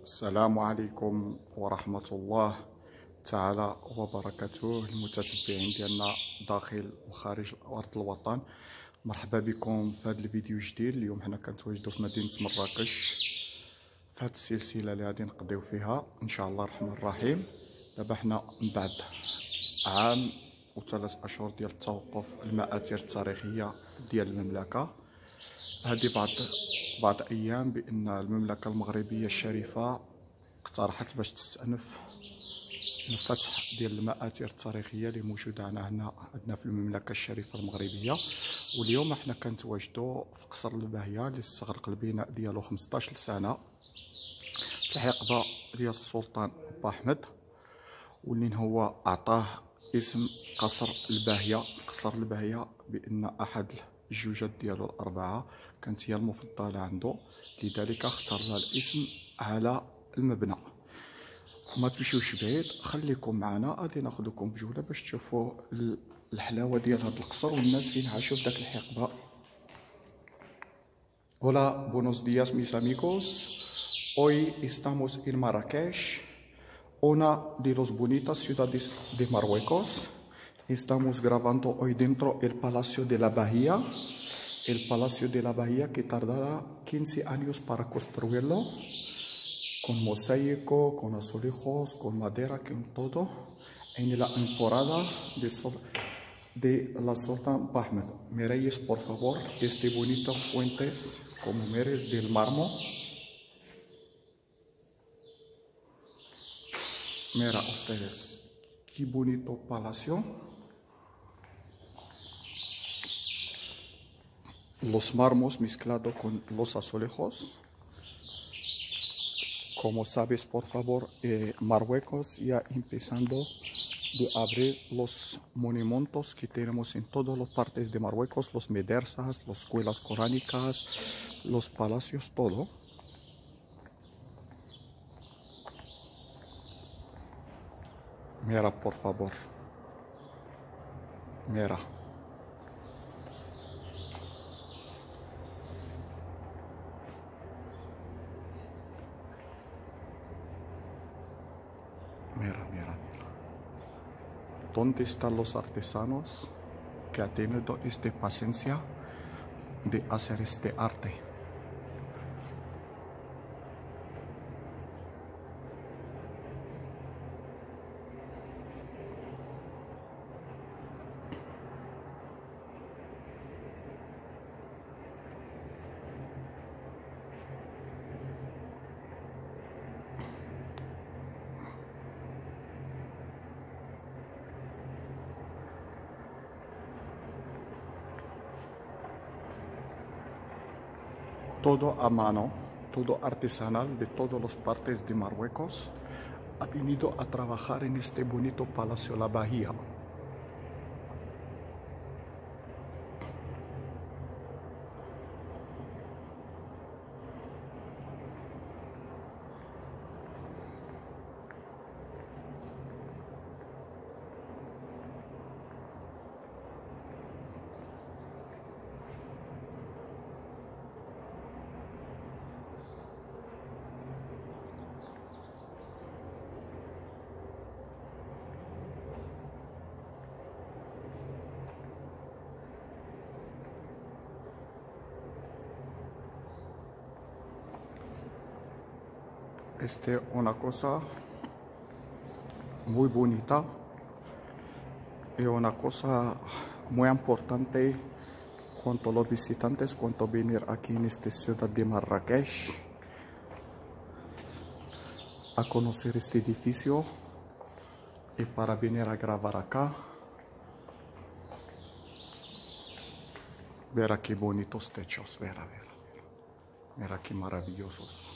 السلام عليكم ورحمة الله تعالى وبركاته المتابعين ديالنا داخل وخارج أرض الوطن. مرحبا بكم في هذا الفيديو الجديد. اليوم حنا كنتواجدوا في مدينة مراكش في هذه السلسلة اللي غادي نقضيو فيها إن شاء الله الرحمن الرحيم. دابا حنا من بعد عام و3 أشهر ديال التوقف المآثر التاريخية ديال المملكة، هذه بعض أيام بأن المملكة المغربية الشريفة اقترحت باش تستأنف الفتح ديال المآثر التاريخية اللي موجودة عندنا في المملكة الشريفة المغربية. واليوم احنا كنتواجدوا في قصر الباهية اللي استغرق البناء ديالو 15 سنة في الحقبة ديال السلطان بأحمد، واللي هو أعطاه اسم قصر الباهية. قصر الباهية بأن أحد الجوجات ديالو الأربعة كانت هي المفضلة عنده، لذلك اختار لها الاسم على المبنى. ما تمشيوش بعيد، خليكم معنا، غادي ناخذكم بجولة باش تشوفوا الحلاوة ديال هذا القصر والناس فين عاشوا في داك الحقبة. Hola, buenos días mis amigos. Hoy estamos en Marrakech, una de las bonitas ciudades de Marruecos. Estamos grabando hoy dentro del Palacio de la Bahía. El Palacio de la Bahía que tardará 15 años para construirlo, con mosaico, con azulejos, con madera, con todo, en la temporada de la Sultán Ahmed. Miréis por favor este bonitas fuentes como mires del mármol. Mira ustedes, qué bonito palacio. Los mármoles mezclados con los azulejos. Como sabes, por favor, Marruecos ya empezando de abrir los monumentos que tenemos en todas las partes de Marruecos, los medresas, las escuelas coránicas, los palacios, todo. Mira, por favor. Mira. Mira, mira, mira. ¿Dónde están los artesanos que han tenido esta paciencia de hacer este arte? Todo a mano, todo artesanal de todas las partes de Marruecos ha venido a trabajar en este bonito Palacio La Bahía. Esta es una cosa muy bonita y una cosa muy importante cuando los visitantes, cuando venir aquí en esta ciudad de Marrakech a conocer este edificio y para venir a grabar acá. Mira qué bonitos techos, mira qué maravillosos.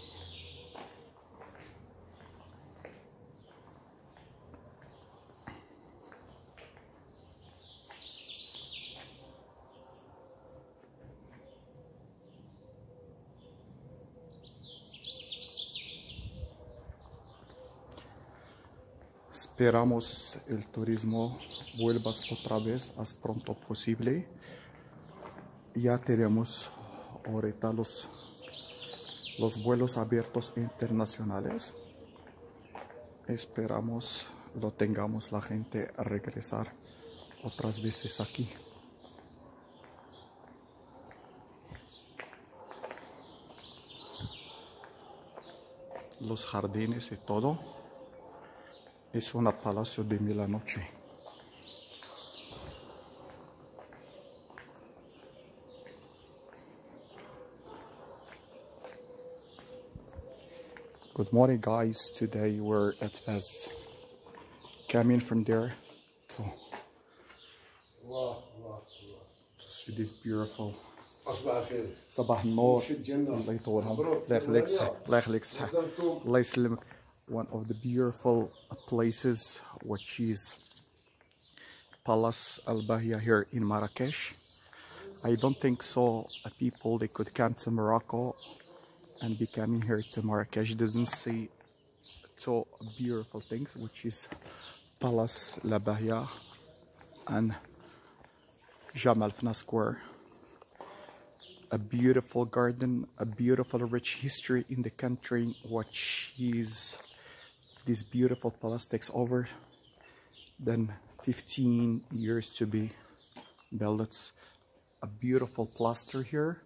Esperamos el turismo vuelva otra vez más pronto posible. Ya tenemos ahorita los vuelos abiertos internacionales. Esperamos lo tengamos la gente a regresar otras veces aquí. Los jardines y todo. Es un palacio de mil noche. Good morning, guys. Today we're at Fez. Coming from there to see this beautiful. صباح النور. الله يطولهم. الله يخليك الله يخليك صح. الله يسلمك. One of the beautiful places which is Palace Al Bahia here in Marrakesh. I don't think so people they could come to Morocco and be coming here to Marrakesh doesn't see two beautiful things, which is Palace La Bahia and Jamal Fna Square. A beautiful garden, a beautiful rich history in the country, which is this beautiful palace takes over than 15 years to be built. It's a beautiful plaster here,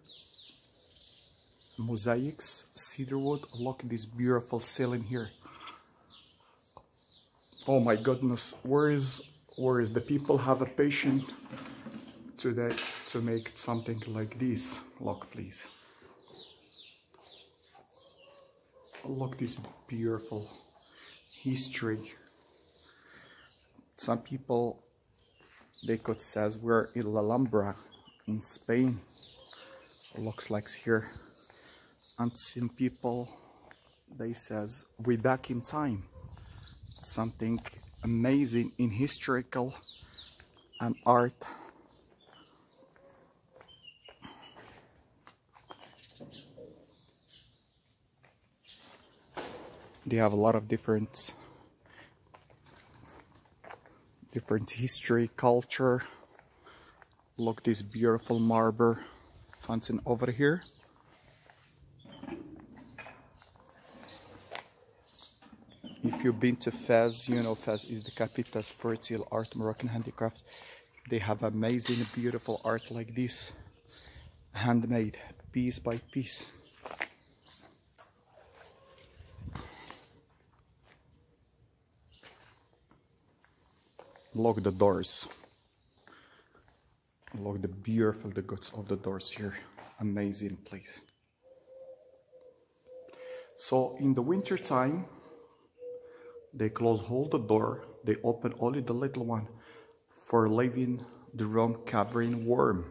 mosaics, cedar wood. Look at this beautiful ceiling here. Oh my goodness, where is the people have a patience today to make something like this? Look, please. Look this beautiful history. Some people they could says we're in La Alhambra in Spain. Looks like here. And some people they says we're back in time. Something amazing in historical and art. They have a lot of different history, culture. Look this beautiful marble fountain over here. If you've been to Fez, you know Fez is the capital of spiritual art, Moroccan handicraft. They have amazing, beautiful art like this, handmade, piece by piece. Look the doors. Look the beautiful the guts of the doors here. Amazing place. So in the winter time, they close all the door. They open only the little one for letting the room covering warm.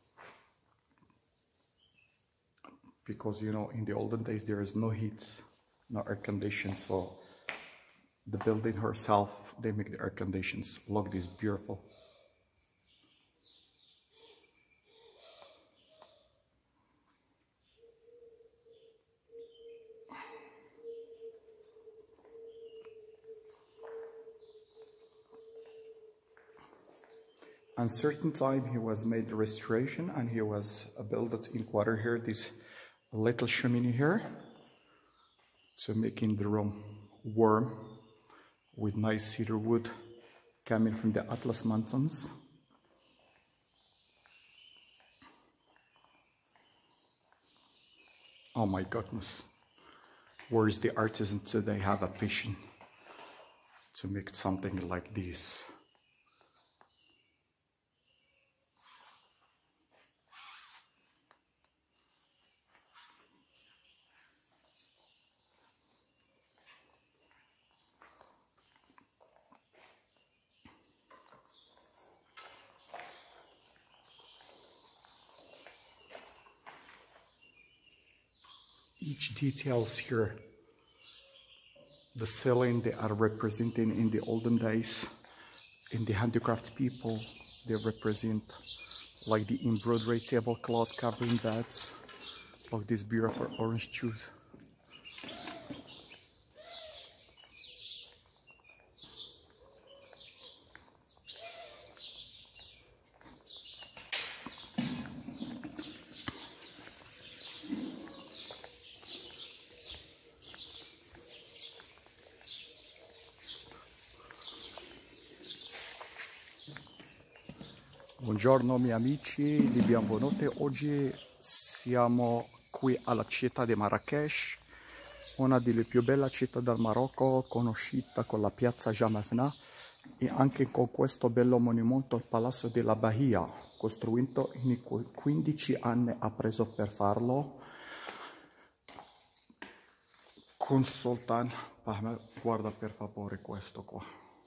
Because you know in the olden days there is no heat, no air condition, so the building herself, they make the air conditions. Look this beautiful. And certain time he was made restoration and he was built in quarter here, this little chimney here, to making the room warm with nice cedar wood coming from the Atlas Mountains. Oh my goodness, where is the artisan today have a passion to make something like this? Each details here, the ceiling they are representing in the olden days, in the handicraft people, they represent like the embroidery tablecloth covering beds, like this beautiful orange juice. Buongiorno miei amici di benvenuti. Oggi siamo qui alla città di Marrakech, una delle più belle città del Marocco, conosciuta con la piazza Jamafna e anche con questo bello monumento al Palazzo della Bahia, costruito in 15 anni ha preso per farlo con Sultan Ahmed. Guarda per favore questo qua,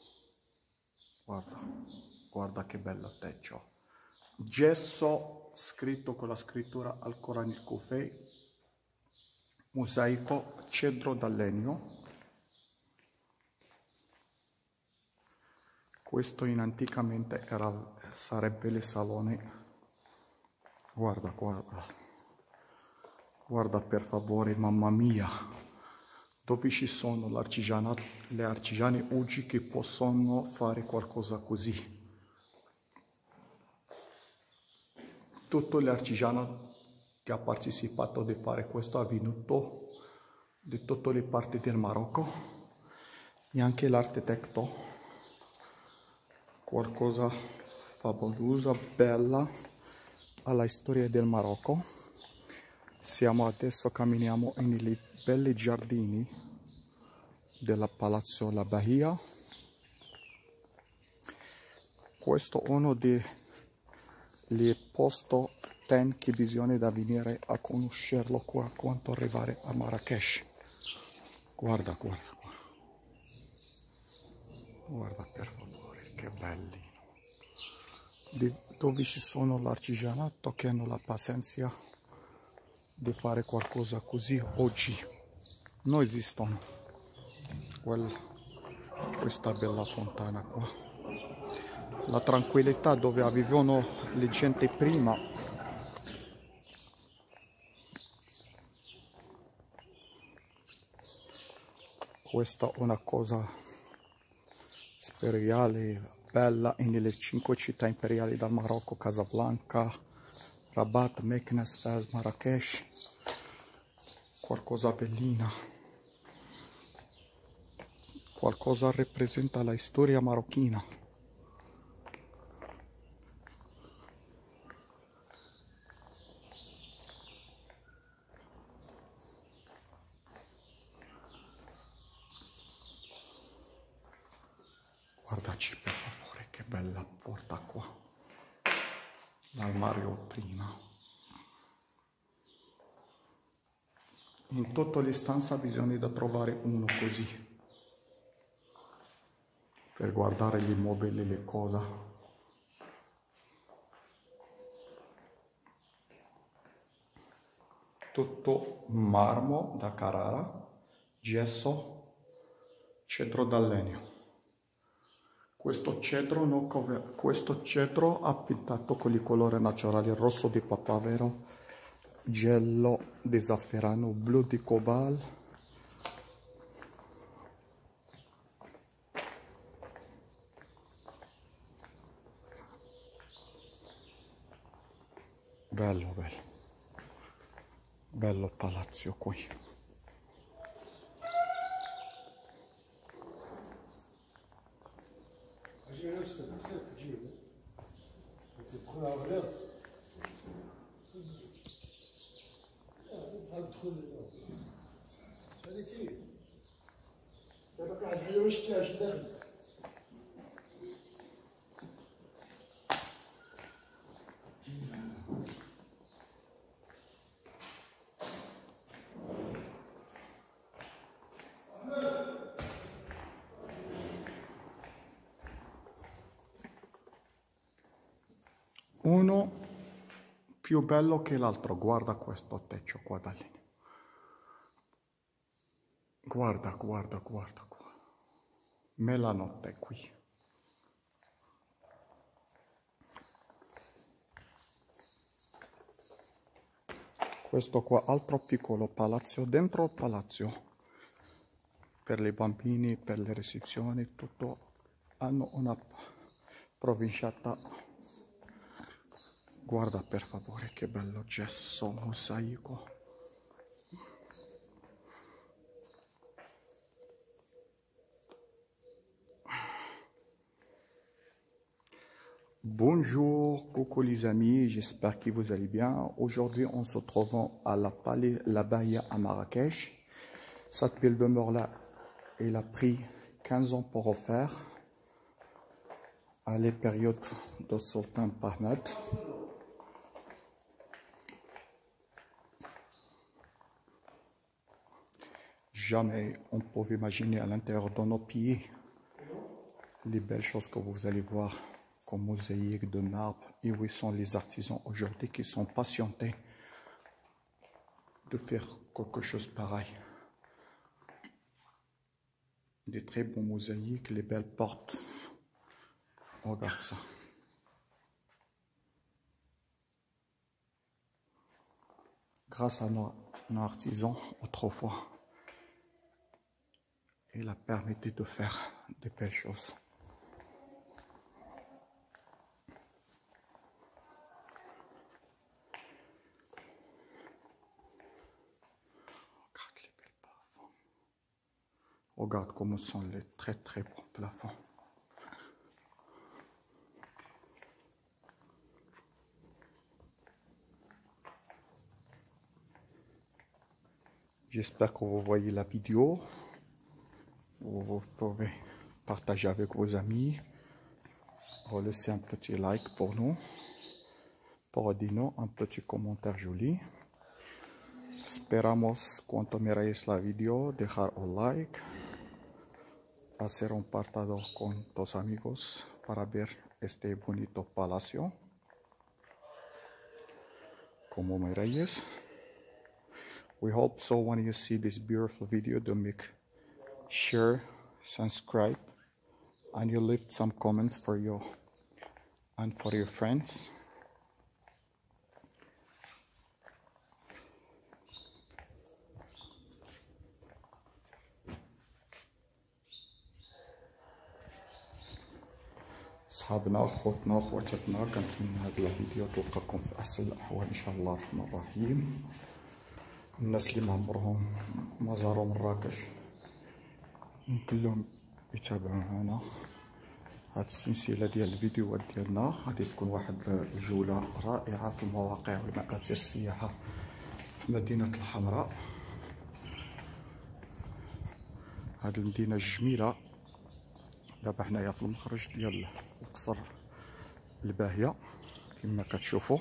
guarda che bello techo. Gesso scritto con la scrittura al Corano il Kufei, mosaico, cedro da legno. Questo anticamente sarebbe il salone. Guarda per favore, mamma mia, dove ci sono le artigiane oggi che possono fare qualcosa così. Tutto l'artigiano che ha partecipato a fare questo è venuto di tutte le parti del Marocco e anche l'architetto, qualcosa favolosa, bella alla storia del Marocco. Siamo adesso camminiamo nei belli giardini del Palazzo La Bahia. Questo è uno dei posti che bisogna da venire a conoscerlo qua quando arrivare a Marrakech. Guarda per favore, che bellino. Dove ci sono l'artigianato che hanno la pazienza di fare qualcosa così oggi. Non esistono. Questa bella fontana qua. La tranquillità dove avevano le gente prima. Questa è una cosa speriale, bella, nelle 5 città imperiali del Marocco: Casablanca, Rabat, Meknes, Fez, Marrakech. Qualcosa bellina. Qualcosa rappresenta la storia marocchina. Guardaci per favore che bella porta qua. L'armadio prima. In tutte le stanze bisogna da trovare uno così per guardare gli immobili, le cose. Tutto marmo da Carrara, gesso, cedro da legno. Questo cedro ha pintato con i colori naturali: rosso di papavero, giallo di zafferano, blu di cobalt. Bello palazzo qui. Uno più bello che l'altro. Guarda questo techo qua da lì. Guarda qua. Melanotte qui. Questo qua altro piccolo palazzo dentro il palazzo. Per i bambini, per le restrizioni, tutto hanno una provinciata. Guarda per favore che bello gesso mosaico. Bonjour, coucou les amis, j'espère que vous allez bien. Aujourd'hui, on se trouve à la Bahia à Marrakech. Cette belle demeure-là, il a pris 15 ans pour refaire à la période de Sultan Ahmed. Jamais on pouvait imaginer à l'intérieur de nos pays les belles choses que vous allez voir comme mosaïques de marbre, et où sont les artisans aujourd'hui qui sont patientés de faire quelque chose pareil. Des très bons mosaïques, les belles portes. Regarde ça. Grâce à nos artisans autrefois, il a permis de faire de belles choses. Regarde comment sont les très bons plafonds. J'espère que vous voyez la vidéo. Vous pouvez partager avec vos amis. Laissez un petit like pour nous. Pour dire un petit commentaire joli. Esperamos cuando miráis la video, dejar un like. Hacer un partado con tus amigos para ver este bonito palacio. Como miráis. We hope so when you see this beautiful video, do make share, subscribe, and you leave some comments for you and for your friends. صحابنا خوتنا خواتاتنا، كنتمنى هاد الفيديو تلقاكم في احسن الاحوال ان شاء الله الرحمن الرحيم. الناس اللي ما عمرهم ما زاروا مراكش يمكن لهم يتابعوا معنا هاد السلسله ديال الفيديوهات ديالنا. غادي تكون واحد الجوله رائعه في المواقع والمآثر السياحه في مدينه الحمراء. هاد المدينه الجميله. دابا حنايا في المخرج ديال القصر الباهيه كما كتشوفوا.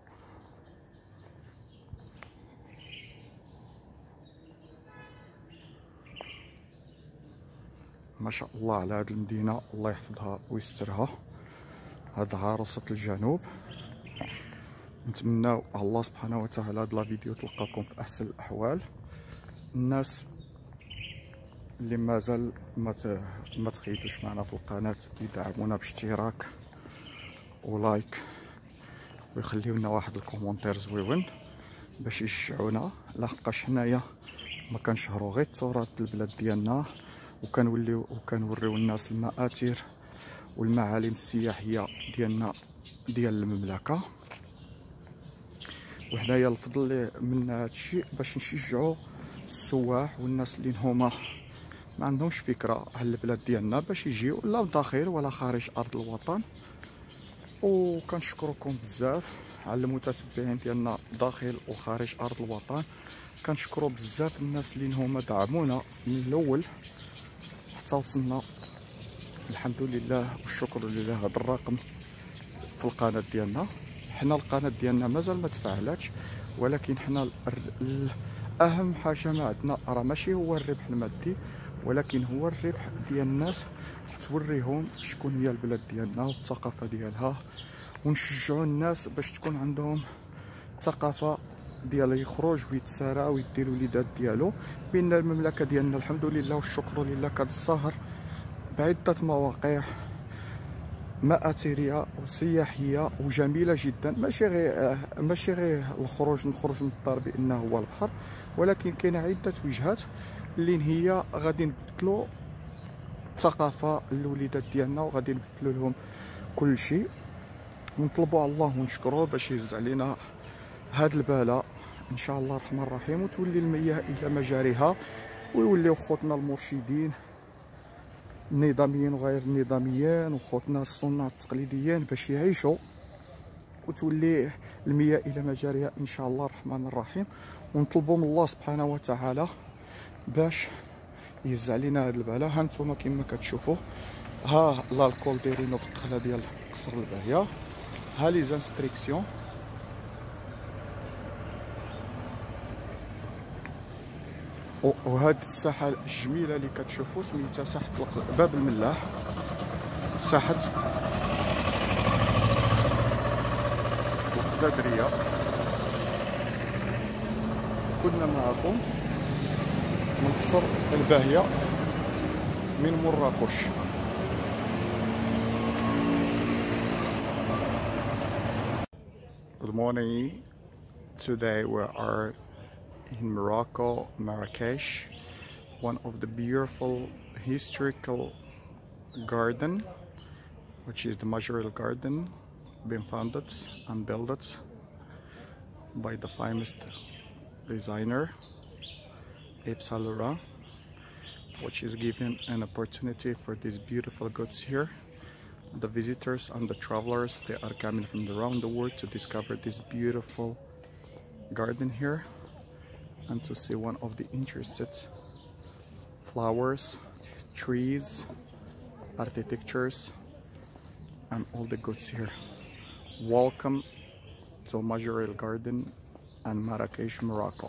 ما شاء الله على هذه المدينه، الله يحفظها ويسترها. هاد عروسه الجنوب. نتمناو الله سبحانه وتعالى هاد لا فيديو تلقاكم في احسن الاحوال. الناس اللي مازال ما تخيطوش معنا في القناه يدعمونا باشتراك ولايك ويخليو لنا واحد الكومونتير زويون باش يشجعونا، لحقاش حنايا ما كنشهروا غير التراث البلاد ديالنا وكنوريو الناس المآثر والمعالم السياحيه ديالنا ديال المملكه. وحنايا الفضل من هذا الشيء باش نشجعوا السواح والناس اللي هما ما عندهمش فكره على البلاد ديالنا باش يجيو لا داخل ولا خارج ارض الوطن. وكنشكركم بزاف على المتتبعين ديالنا داخل وخارج ارض الوطن. كنشكروا بزاف الناس اللي هما دعمونا من الاول حتى وصلنا الحمد لله والشكر لله هذا الرقم في القناه ديالنا. حنا القناه ديالنا مازال ما تفعلاتش، ولكن حنا اهم حاجه ما عندنا راه ماشي هو الربح المادي، ولكن هو الربح ديال الناس، توريهم شكون هي البلاد ديالنا والثقافه ديالها، ونشجعوا الناس باش تكون عندهم ثقافه ديال يخرج ويتسارى ويدير الوليدات ديالو. بان المملكه ديالنا الحمد لله والشكر لله كتزهر بعده مواقع مآثريه وسياحيه وجميله جدا. ماشي غير الخروج نخرج من الدار بانه هو البحر، ولكن كاين عده وجهات اللي هي غادي نبدلوا الثقافه للوليدات ديالنا وغادي نبدلوا لهم كل شيء. ونطلبوا على الله ونشكروه باش يهز علينا هاد البلاء ان شاء الله الرحمن الرحيم، وتولي المياه الى مجاريها ويوليو خوتنا المرشدين النظاميين وغير النظاميين وخوتنا الصناع التقليديين باش يعيشوا وتولي المياه الى مجاريها ان شاء الله الرحمن الرحيم. ونطلبوا من الله سبحانه وتعالى باش يهز علينا هذا البلاء. ها نتوما كما كتشوفوا، ها الكول دايرينو في الدخله ديال قصر الباهيه، ها لي زانستريكسيون. وهاد الساحه الجميله اللي كتشوفوا سميتها ساحه باب الملاح، ساحه القزادريه. كنا معكم من قصر الباهيه من مراكش. Good morning. Today we are in Morocco, Marrakesh, one of the beautiful historical garden, which is the Majorel Garden, been founded and built by the famous designer Yves Saint Laurent, which is giving an opportunity for these beautiful goods here. The visitors and the travelers, they are coming from around the world to discover this beautiful garden here and to see one of the interested flowers, trees, architectures, and all the goods here. Welcome to Majorel Garden and Marrakesh, Morocco.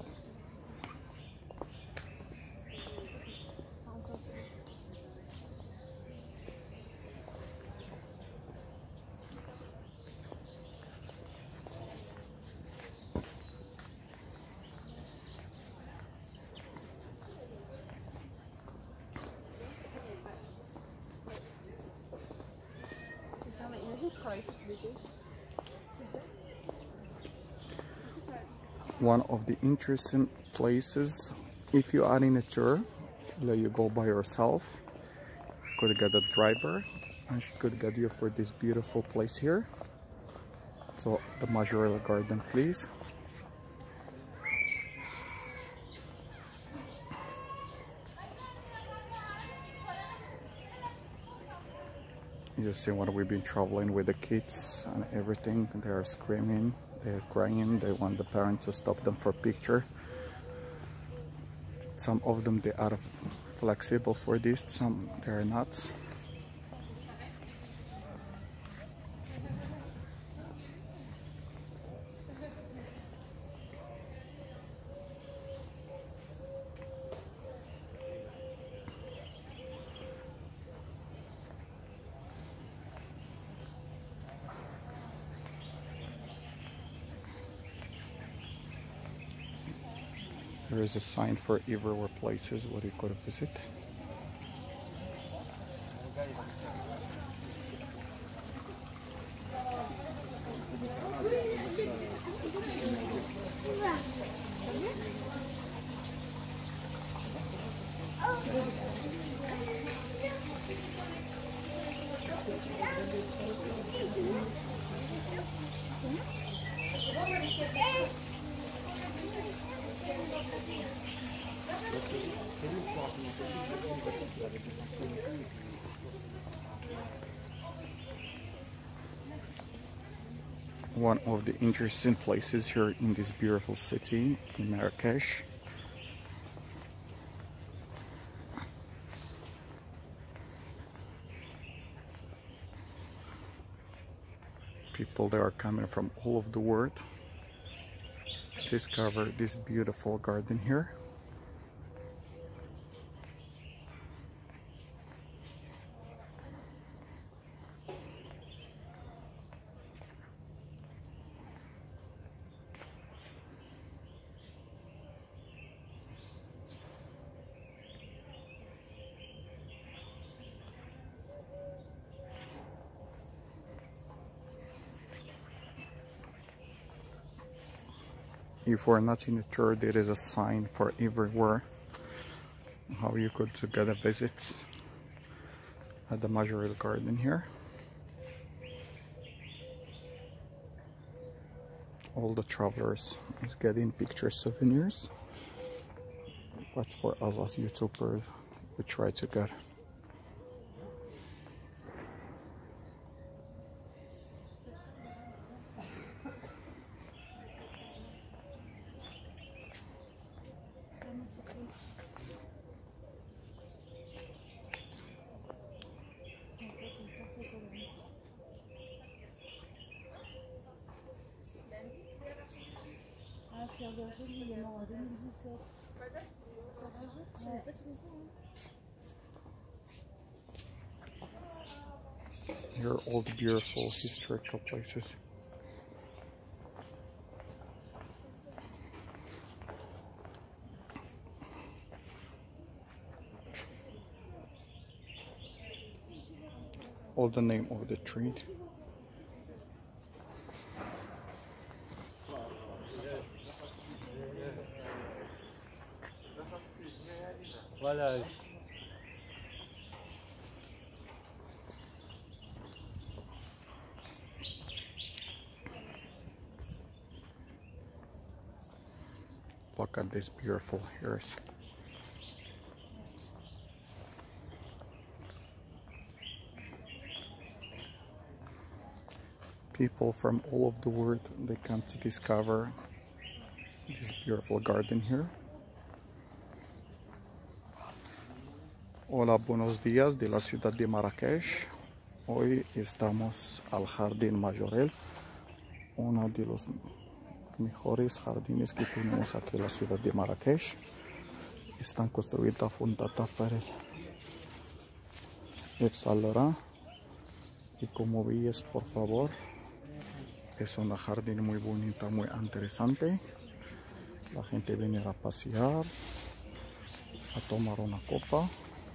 One of the interesting places, if you are in a tour, like you go by yourself, you could get a driver and she could get you for this beautiful place here. So the Majorel Garden, please. You see when we've been traveling with the kids and everything, they are screaming, they're crying, they want the parents to stop them for picture. Some of them, they are flexible for this, some they are not. There is a sign for everywhere places where you could visit. One of the interesting places here in this beautiful city in Marrakesh. People that are coming from all over the world to discover this beautiful garden here. If we're not in a tour, there is a sign for everywhere how you could get a visit at the Majorel Garden here. All the travelers is getting picture souvenirs, but for us as YouTubers, we try to get Here are all the beautiful historical places. All the name of the tree. Voilà. Look at this beautiful hairs. People from all over the world, they come to discover this beautiful garden here. Hola, buenos días de la ciudad de Marrakech. Hoy estamos al Jardín Majorel, uno de los mejores jardines que tenemos aquí en la ciudad de Marrakech. Están construidas fundada por el Yves Saint Laurent. Y como veis, por favor, es un jardín muy bonito, muy interesante. La gente viene a pasear, a tomar una copa.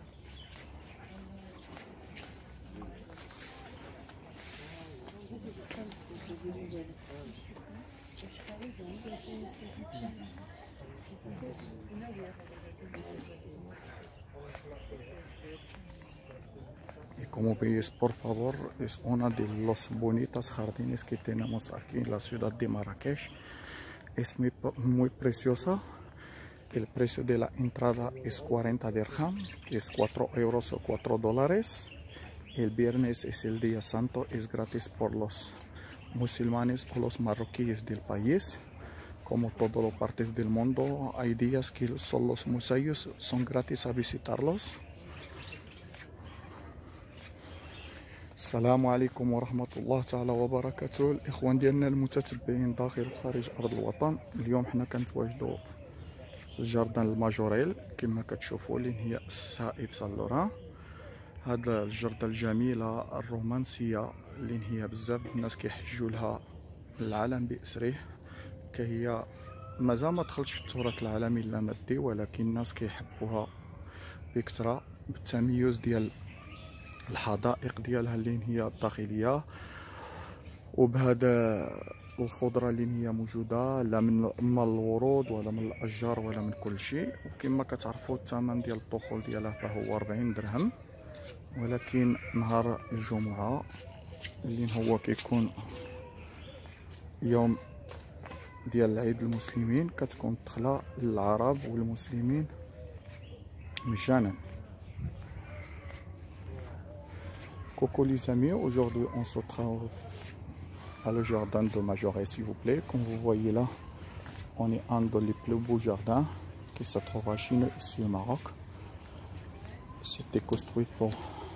Y como veis, por favor, es uno de los bonitos jardines que tenemos aquí en la ciudad de Marrakech. Es muy preciosa. El precio de la entrada es 40 dirham, que es 4 euros o 4 dólares. El viernes es el día santo, es gratis por los musulmanes o los marroquíes del país. Como todas las partes del mundo, hay días que solo los museos son gratis a visitarlos. السلام عليكم ورحمة الله تعالى وبركاته. الإخوان ديالنا المتتبعين داخل وخارج أرض الوطن، اليوم حنا كنتواجدوا في الجاردن الماجوريل كما كتشوفوا، اللي هي السائف سان لوران. هاد الجردة الجميلة الرومانسية اللي هي بزاف الناس كيحجوا لها العالم بأسره، كهي مازال ما دخلتش في التراث العالمي اللامادي، ولكن الناس كيحبوها بكثرة بالتميز ديال الحدائق ديالها اللي هي الداخليه، وبهذا الخضره اللي هي موجوده لا من الورود ولا من الاشجار ولا من كل شيء. وكما كتعرفوا الثمن ديال الدخول ديالها فهو 40 درهم، ولكن نهار الجمعه اللي هو كيكون يوم ديال العيد المسلمين كتكون الدخله للعرب والمسلمين مجانا. Coucou les amis, aujourd'hui on se trouve à le jardin de Majorel, s'il vous plaît. Comme vous voyez là, on est un des plus beaux jardins qui se trouve à Chine, ici au Maroc. C'était construit pour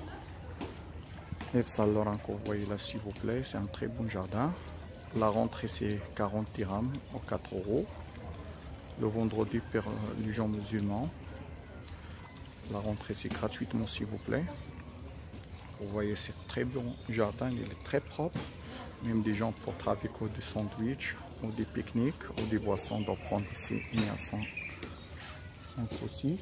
Yves Saint Laurent, que vous voyez là, s'il vous plaît. C'est un très bon jardin. La rentrée c'est 40 dirhams ou 4 euros. Le vendredi pour les gens musulmans. La rentrée c'est gratuitement, s'il vous plaît. Vous voyez, c'est très bon jardin, il est très propre. Même des gens pour travailler des sandwichs ou des pique-niques ou des boissons d'en prendre ici, il y a sans souci.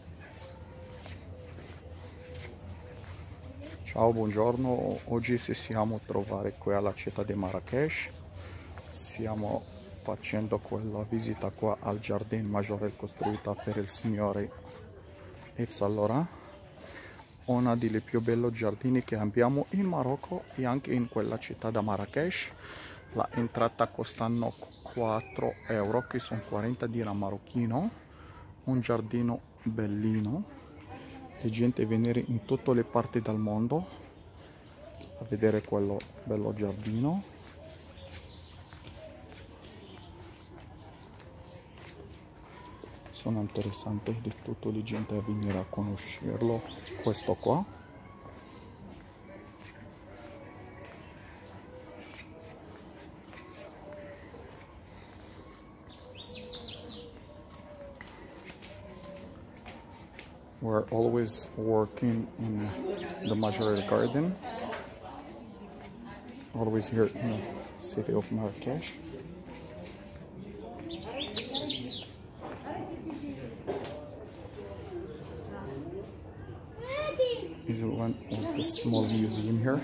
Ciao, buongiorno. Oggi ci siamo trovati qui alla città di Marrakech. Stiamo facendo quella visita qua al Jardin Majorel costruita per il signore Yves Saint Laurent. Uno dei più belli giardini che abbiamo in Marocco e anche in quella città da Marrakech. La entrata costano 4 euro, che sono 40 dirham marocchino. Un giardino bellino, e gente venire in tutte le parti del mondo a vedere quello bello giardino. Sono interessante di tutta la gente a venire a conoscerlo, questo qua. We're always working in the Majorel Garden, always here in the city of Marrakesh. This is one of the small museum here.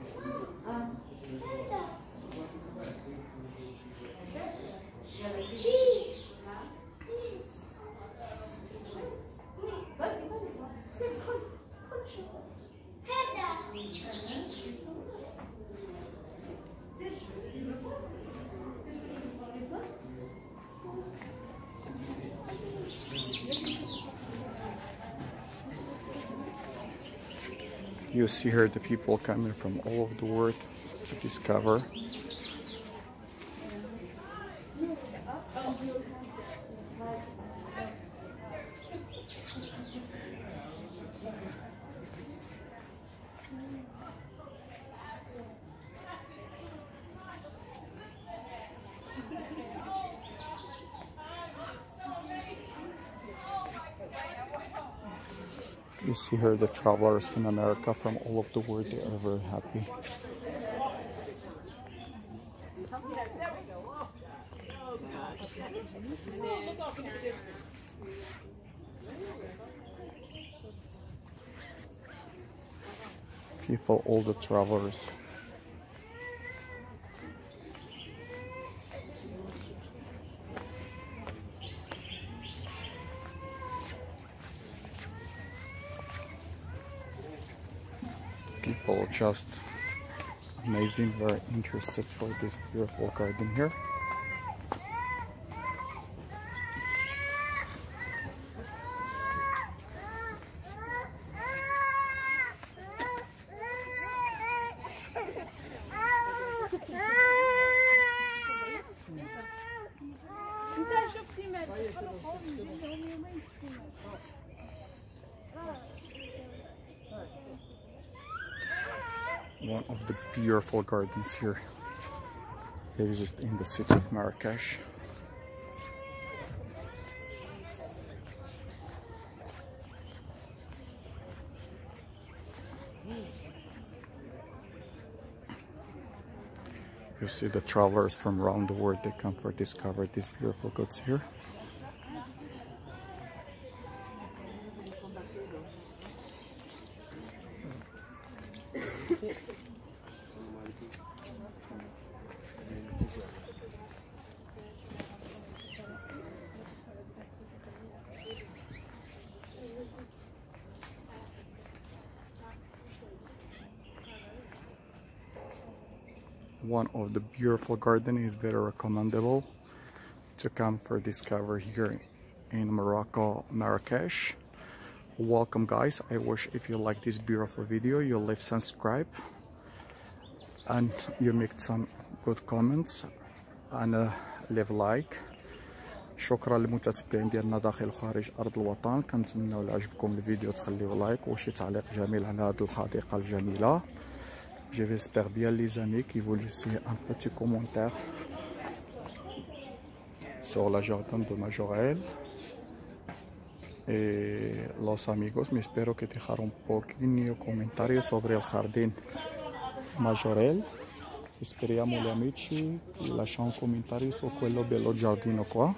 You see here the people coming from all over the world to discover. You see here the travelers from America, from all over the world. They are very happy. People, all the travelers. People just amazing, very interested for this beautiful garden here. One of the beautiful gardens here exist in the city of Marrakesh. You see the travelers from around the world, they come for discover these beautiful goods here. One of the beautiful garden is very recommendable to come for discover here in Morocco, Marrakesh. Welcome guys. I wish if you like this beautiful video you leave subscribe and you make some good comments and leave like. شكرا للمتتبعين ديالنا داخل وخارج ارض الوطن. كنتمنوا لو عجبكم الفيديو تخليو لايك وشي تعليق جميل على هذه الحديقه الجميله. J'espère bien les amis qui vous laissez un petit commentaire sur la jardin de Majorel. Los amigos, me espero que dejar un poquito comentario sobre el jardín Majorel. Speriamo gli amici lasciano un commentario su quello bello giardino qua.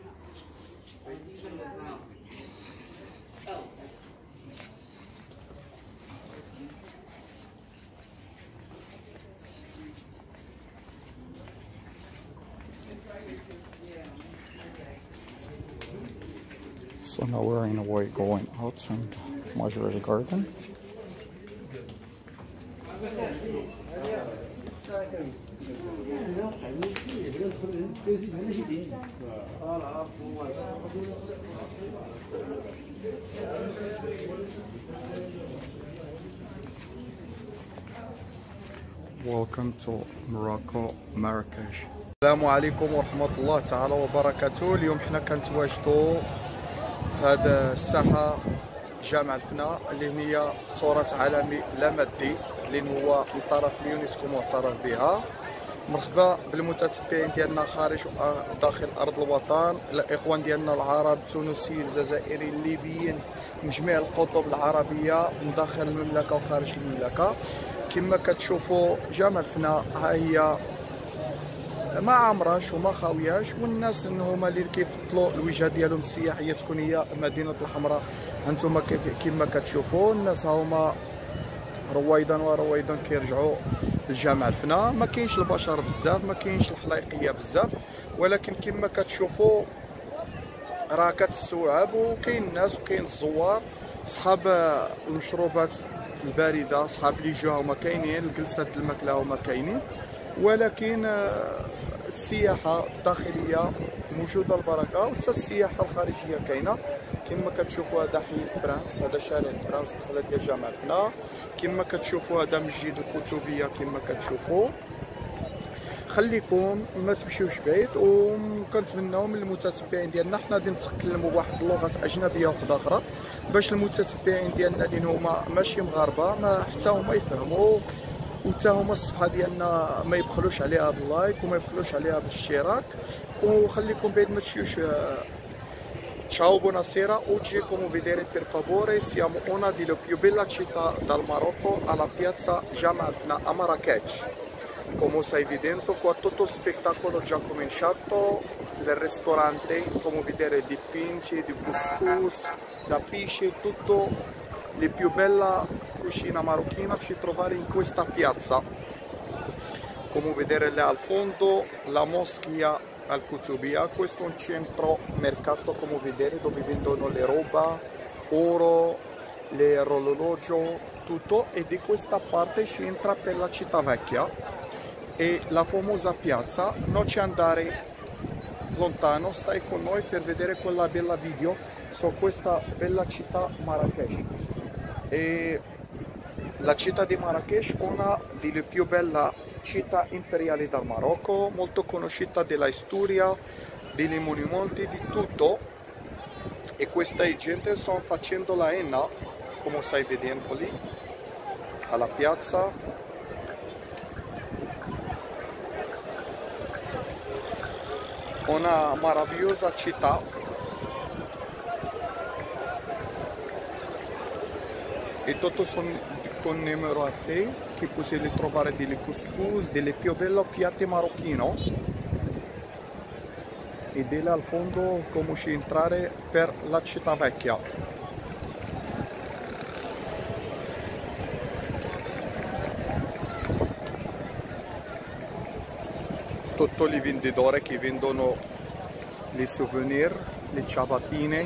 So now we're in a way going out from Majorel Garden. Welcome to Morocco, Marrakesh. السلام عليكم ورحمة الله تعالى وبركاته. اليوم حنا كنتواجدوا في هذه الساحة جامع الفناء اللي هي تراث عالمي لا مادي اللي هو من طرف اليونسكو معترف بها. مرحبا بالمتتبعين ديالنا خارج وداخل ارض الوطن، الاخوان ديالنا العرب التونسيين الجزائريين الليبيين من جميع القطب العربية من داخل المملكة وخارج المملكة. كما كتشوفوا جامع الفناء ها هي ما عمرش وما خاوياش، والناس هما اللي كيفضلوا الوجهه ديالهم السياحيه تكون هي مدينه الحمراء. هانتوما كما كتشوفوا الناس هما رويدا ورويدا كيرجعوا لجامع الفناء. ما كاينش البشر بزاف، ما كاينش الحلايقيه بزاف، ولكن كما كتشوفوا راه كتستوعب، وكاين الناس وكاين الزوار صحاب المشروبات البارده، صحاب لي جو هما كاينين، الجلسات الماكله هما كاينين، ولكن السياحه الداخليه موجوده البركه، وحتى السياحه الخارجيه كاينه. كما كتشوفوا هذا حي البرانس، هذا شارع البرانس الدخله ديال جامع الفناء. كما كتشوفوا هذا مسجد الكتبيه. كما كتشوفوا خليكم ما تمشيوش بعيد، وكنتمناو من المتتبعين ديالنا حنا غادي نتكلموا بواحد اللغه اجنبيه واحده اخرى باش المتتبعين ديالنا اللي هما ماشي مغاربه ما حتى هما يفهموا، وحتى هما الصفحه ديالنا ما يبخلوش عليها باللايك وما يبخلوش عليها بالاشتراك. وخليكم بعيد ما تمشيوش. Ciao, buonasera, oggi come vedete per favore siamo una delle più belle città del Marocco alla piazza Jama al-Fna a Marrakech. Come stai vedendo qua tutto il spettacolo già cominciato, il ristorante come vedere di pinci, di couscous, da pesce, tutto le più bella cucina marocchina si trovare in questa piazza. Come vedere là al fondo la moschea Al-Kutubia, questo è un centro mercato come vedere dove vendono le roba, oro, l'orologio, tutto, e di questa parte si entra per la città vecchia e la famosa piazza. Non ci andare lontano, stai con noi per vedere quella bella video su questa bella città Marrakech. E la città di Marrakech è una delle più belle città imperiali del Marocco, molto conosciuta della storia, dei monumenti, di tutto, e questa gente sta facendo la henna, come stai vedendo lì, alla piazza. Una meravigliosa città. E tutto sono commemorate che potete trovare delle couscous, delle più belle piatti marocchino, e di là al fondo come si entrare per la città vecchia. Tutti i venditori che vendono i souvenir, le ciabattine.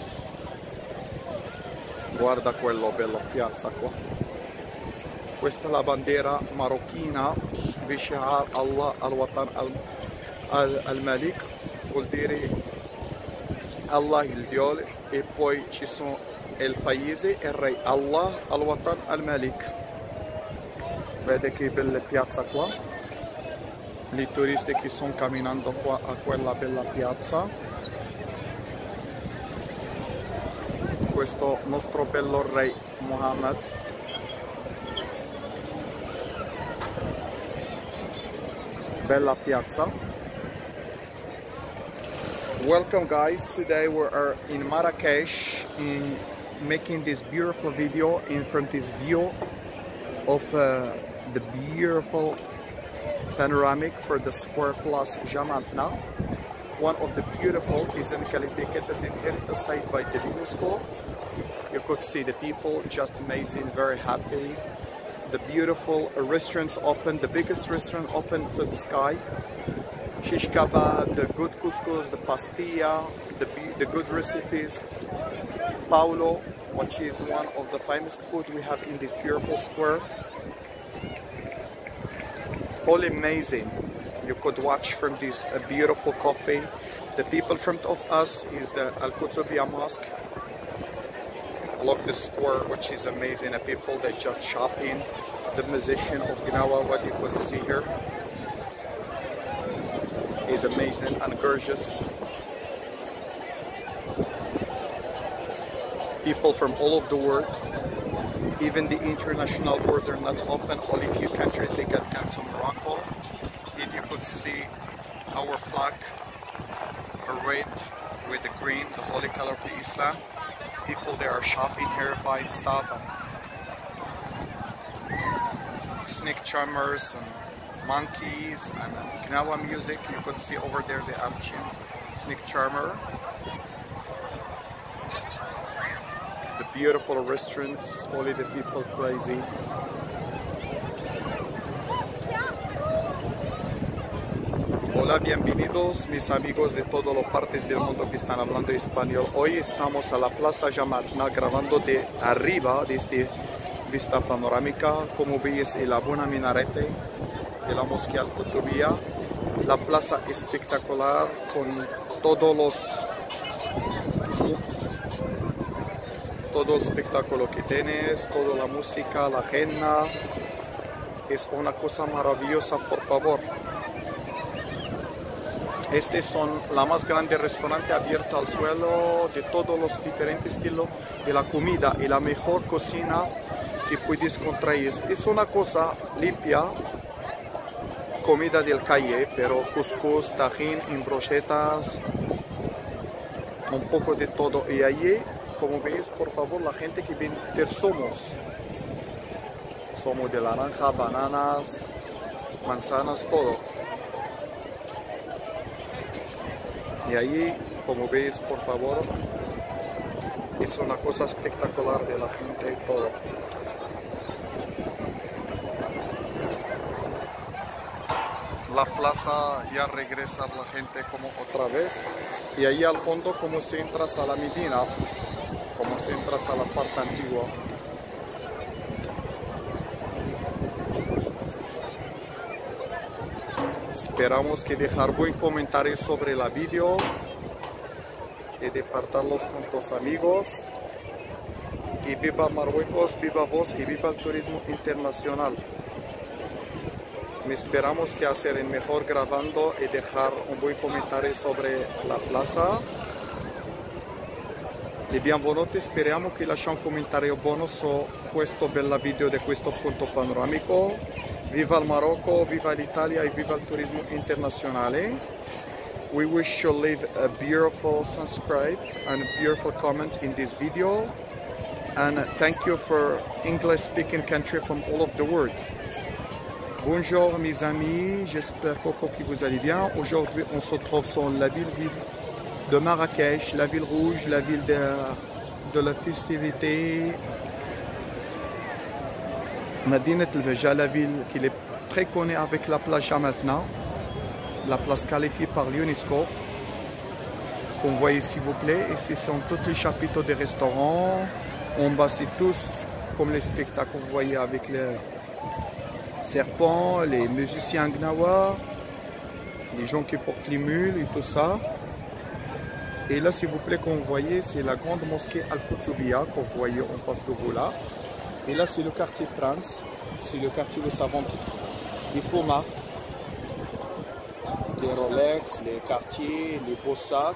Guarda quello bella piazza qua. Questa è la bandiera marocchina بشعار Allah al-Watan al-Malik, vuol dire Allah il Dio, e poi ci sono il paese e il re Allah al-Watan al-Malik. Vede che bella piazza qua, i turisti che sono camminando qua a quella bella piazza. Questo nostro bello re Mohammed. Bella piazza. Welcome guys, today we are in Marrakech in making this beautiful video in from this view of the beautiful panoramic for the Square Plus Jama al-Fna. One of the beautiful is in Kalibeket as a site by the UNESCO. You could see the people just amazing, very happy. The beautiful restaurants open, the biggest restaurant open to the sky. Shish kebab, the good couscous, the pastilla, the good recipes. Paulo, which is one of the finest food we have in this beautiful square. All amazing. You could watch from this beautiful coffee. The people in front of us is the Al-Kutubia Mosque. Look the square, which is amazing. The people they just shopping. The musician of Gnawa, what you could see here, is amazing and gorgeous. People from all over the world, even the international border not open. Only few countries they can come to Morocco. Here you could see our flag, red with the green, the holy color of the Islam. people they are shopping here, buying stuff, and snake charmers and monkeys and Gnawa music. You could see over there the Amchin snake charmer. The beautiful restaurants, only the people crazy. Hola, bienvenidos mis amigos de todas las partes del mundo que están hablando español. Hoy estamos a la Plaza Jamatna grabando de arriba, desde vista panorámica. Como veis, el Abuna Minarete de la Mosquea Al-Qutubiyya. La plaza espectacular con todo el espectáculo que tienes, toda la música, la henna. Es una cosa maravillosa, por favor. Este son la más grande restaurante abierto al suelo de todos los diferentes estilos de la comida y la mejor cocina que puedes encontrar. Es una cosa limpia, comida del calle, pero cuscús, tajín, en brochetas, un poco de todo. Y allí, como veis, por favor, la gente que vende somos de naranja, bananas, manzanas, todo. Y allí, como veis, por favor, es una cosa espectacular de la gente y todo. La plaza ya regresa la gente como otra vez. Y ahí al fondo, como si entras a la Medina, como si entras a la parte antigua. Esperamos que dejar buen comentario sobre la video y de compartirlos con tus amigos. Y viva Marruecos, viva vos y viva el turismo internacional. Esperamos que hacer el mejor grabando y dejar un buen comentario sobre la plaza. E benvenuti, speriamo che lascia un commentario buono su questo bel video di questo punto panoramico. Viva il Marocco, viva l'Italia e viva il turismo internazionale. We wish to leave a beautiful subscribe and a beautiful comment in this video. And thank you for English speaking country from all of the world. Bonjour mes amis, j'espère que vous allez bien. Aujourd'hui on se trouve sur la ville de Marrakech, la ville rouge, la ville de la festivité. Madinat El-Beja, la ville qui est très connue avec la place Jamatna, la place qualifiée par l'UNESCO. Comme vous voyez s'il vous plaît, ici sont tous les chapitres des restaurants. En bas c'est tous comme les spectacles que vous voyez avec les serpents, les musiciens Gnawa, les gens qui portent les mules et tout ça. Et là s'il vous plaît, comme vous voyez, c'est la grande mosquée Al-Qutubiyya que vous voyez en face de vous là. Et là, c'est le quartier Prince, c'est le quartier de sa vente. Les faux marques, les Rolex, les quartiers, les beaux sacs.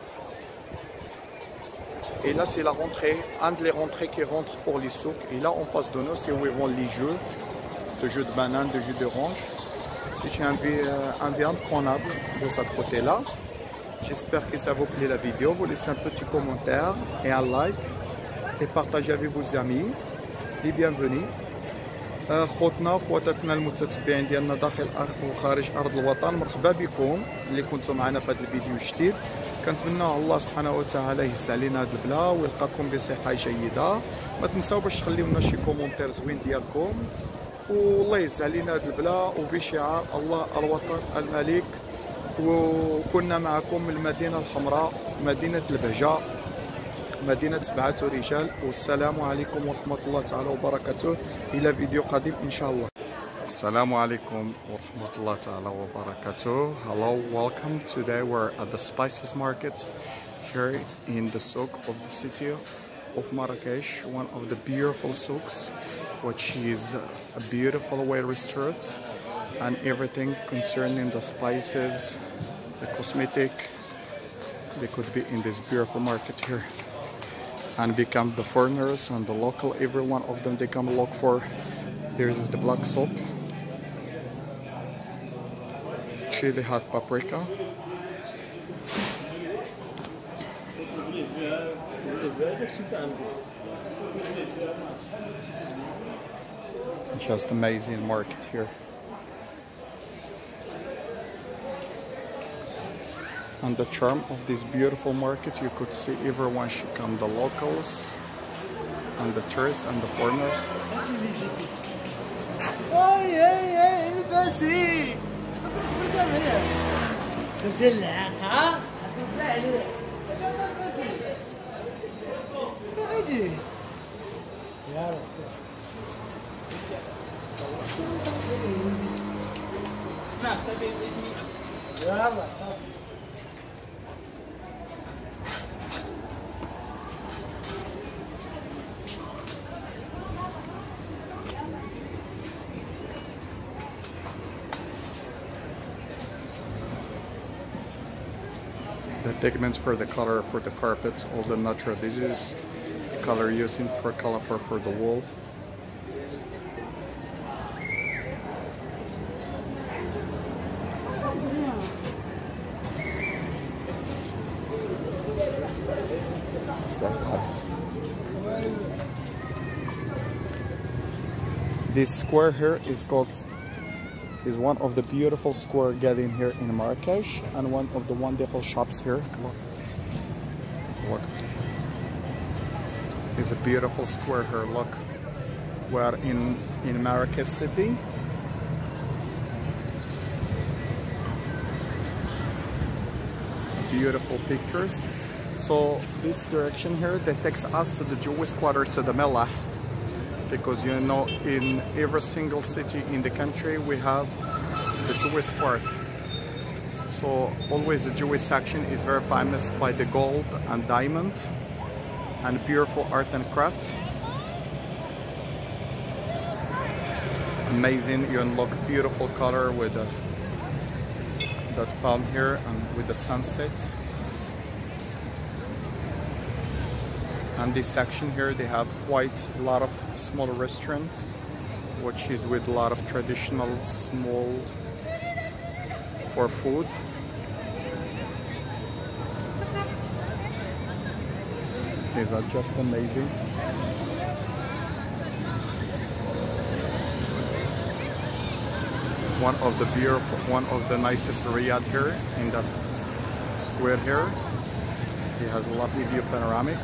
Et là, c'est la rentrée, un des rentrées qui rentre pour les souks. Et là, en face de nous, c'est où ils vendent les jeux de bananes, de jeux d'orange. C'est un bien prenable de ce côté-là. J'espère que ça vous plaît la vidéo. Vous laissez un petit commentaire et un like. Et partagez avec vos amis. لي بيانفوني خوتنا خواتاتنا المتتبعين ديالنا داخل وخارج ارض الوطن، مرحبا بكم اللي كنتم معنا في هذا الفيديو الجديد. كنتمنى الله سبحانه وتعالى يهز علينا هذا البلا ويلقاكم بصحه جيده. ما تنساو باش تخليو لنا شي كومونتير زوين ديالكم، والله يهز علينا هذا البلا وبشعار الله الوطن الملك. وكنا معكم من المدينه الحمراء، مدينه البهجه، مدينة 7 رجال. والسلام عليكم ورحمة الله تعالى وبركاته. إلى فيديو قادم إن شاء الله. السلام عليكم ورحمة الله تعالى وبركاته. Hello, welcome. Today we're at the spices market here in the souk of the city of Marrakech, one of the beautiful souks, which is a beautiful way restaurant and everything concerning the spices, the cosmetic, they could be in this beautiful market here. And become the foreigners and the local, every one of them they come look for. There is the black soap, chili hot paprika, Just amazing market here. And the charm of this beautiful market, you could see everyone should come, the locals and the tourists and the foreigners. The pigments for the color for the carpets, all the natural. This is color using for color for the wall. This square here is one of the beautiful square getting here in Marrakesh, and one of the wonderful shops here. Look. It's a beautiful square here. Look, we're in Marrakesh city. Beautiful pictures. So this direction here that takes us to the Jewish quarter, to the Mellah. Because you know, in every single city in the country we have the Jewish part. So always the Jewish section is very famous by the gold and diamond and beautiful art and crafts. Amazing, you unlock beautiful color with that palm here and with the sunset. And this section here, they have quite a lot of small restaurants, which is with a lot of traditional small for food. These are just amazing. One of the nicest riad here in that square here. It has a lovely view panoramic.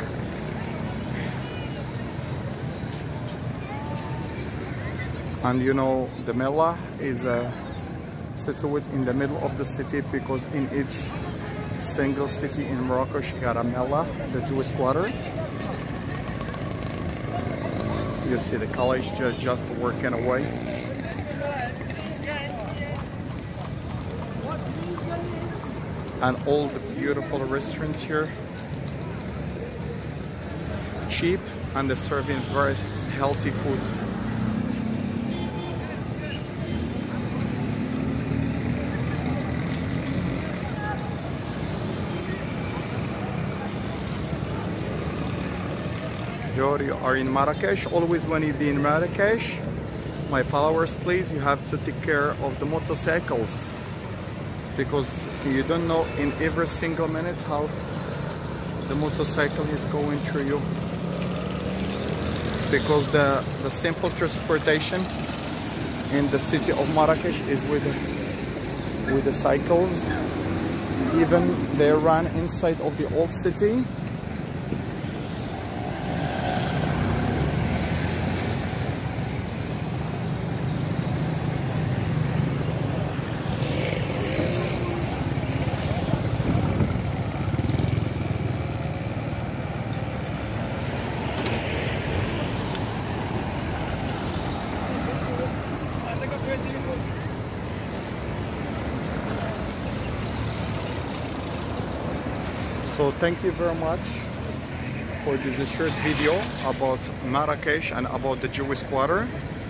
And you know, the Mellah is situated in the middle of the city, because in each single city in Morocco, you got a Mellah, the Jewish quarter. You see the college just working away. And all the beautiful restaurants here. Cheap, and they're serving very healthy food. You are in Marrakesh. Always when you be in Marrakesh, my followers, please, you have to take care of the motorcycles, because you don't know in every single minute how the motorcycle is going through you, because the simple transportation in the city of Marrakesh is with the cycles. Even they run inside of the old city. So thank you very much for this short video about Marrakesh and about the Jewish quarter.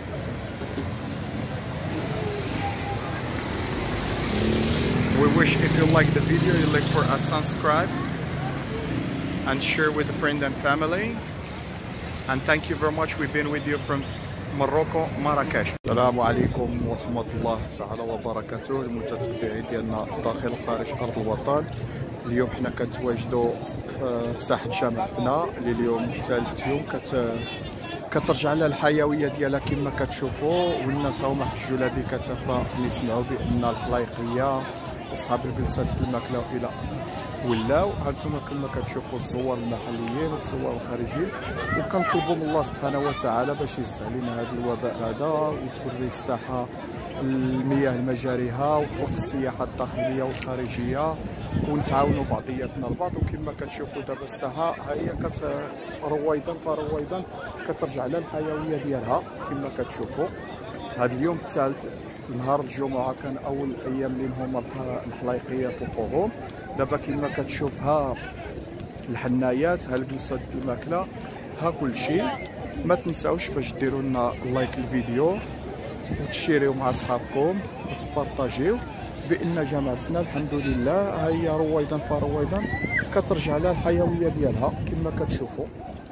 We wish, if you like the video, you like for us subscribe and share with a friend and family. And thank you very much. We've been with you from Morocco, Marrakesh. السلام عليكم ورحمة الله تعالى وبركاته. المتابعين ديالنا داخل وخارج أرض الوطن. اليوم حنا كنتواجدوا في ساحه جامع فنا اللي اليوم ثالث يوم كترجع لها الحيويه ديالها كما كتشوفوا، والناس هما حجوا لها بكثافه اللي سمعوا بان الحلايقيه اصحاب الجلسات الماكله الى ولاو. هانتوما كما كتشوفوا الزوار المحليين والزوار الخارجيين، وكنطلبوا من الله سبحانه وتعالى باش يزع علينا هذا الوباء هذا وتولي الساحه المياه المجاريها وطرق السياحه الداخليه والخارجيه ونتعاونوا بعضياتنا البعض. وكما كتشوفوا دابا الساحه ها هي رويدا فرويدا كترجع لها الحيويه ديالها كما كتشوفوا. هذا اليوم الثالث نهار الجمعه كان اول ايام اللي هما الحلايقيات والطعوم. دابا كما كتشوف ها الحنايات، ها الجلسات الماكله، ها كلشي. ما تنساوش باش ديروا لنا لايك الفيديو وتشيريو مع صحابكم وتبارطاجيو بان جامع فنا الحمد لله ها هي رويدا فرويدا كترجع لها الحيويه ديالها كما كتشوفوا.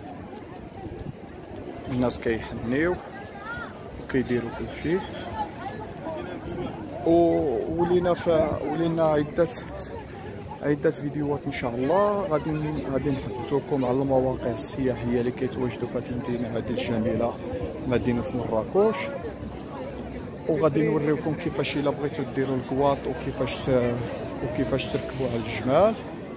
الناس كيحنيو وكيديروا كلشي، ولينا عدة فيديوهات ان شاء الله غادي نحطوكم على المواقع السياحيه اللي كيتواجدوا في هذه المدينه هذه الجميله مدينه مراكش، وغادي نوريوكم كيفاش الا بغيتوا ديروا الكواط وكيفاش تركبوا على الجمال،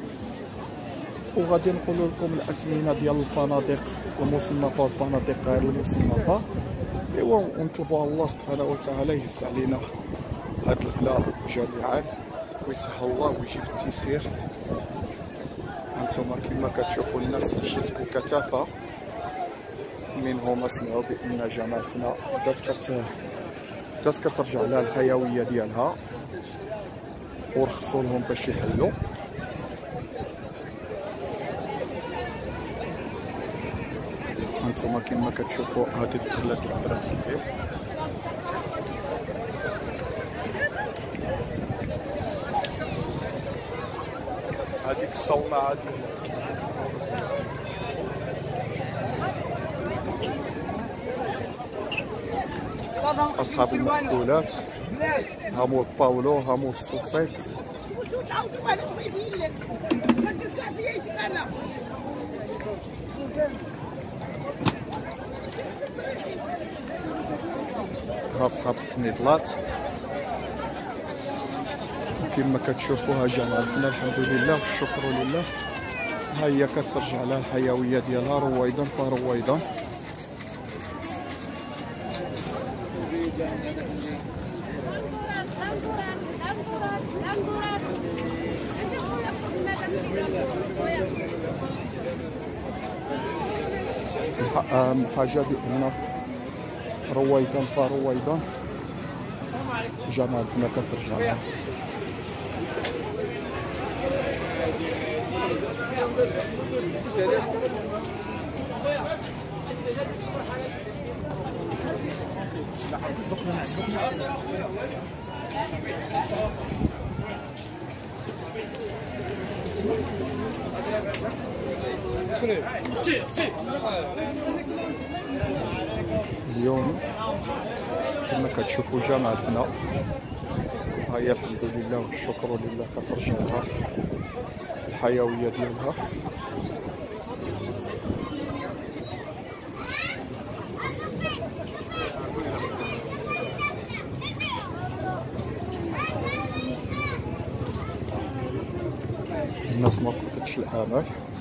وغادي نقولوا لكم الاثمنه ديال الفنادق المصنفه والفنادق غير المصنفه. ايوا ونطلبوا الله سبحانه وتعالى يهز علينا هاد البلاء جميعا ويسهل الله ويجيب التيسير. هانتوما كما كتشوفوا الناس مشيت بكثافه، منهم سمعوا بان جامع فنا بدات كترجع لها الحيويه ديالها ورخصوا لهم باش يحلوا. هانتوما كما كتشوفوا هذه الدخلات العبرات صحيح. هذيك الصومعه اصحاب المأكولات، هامو باولو هامو السوسيط. ها اصحاب السنيدلات كما كتشوفوها جامع فنا الحمد لله والشكر لله. ها هي كترجع لها الحيويه ديالها رويدا فرويدا. اهم حاجه بان رويدا فرويدا جامع فنا كترجع لها. اليوم كما كتشوفوا جامع فنا ها هي الحمد لله والشكر لله كترجع لها الحيويه ديالها. الناس ما فقدتش الامل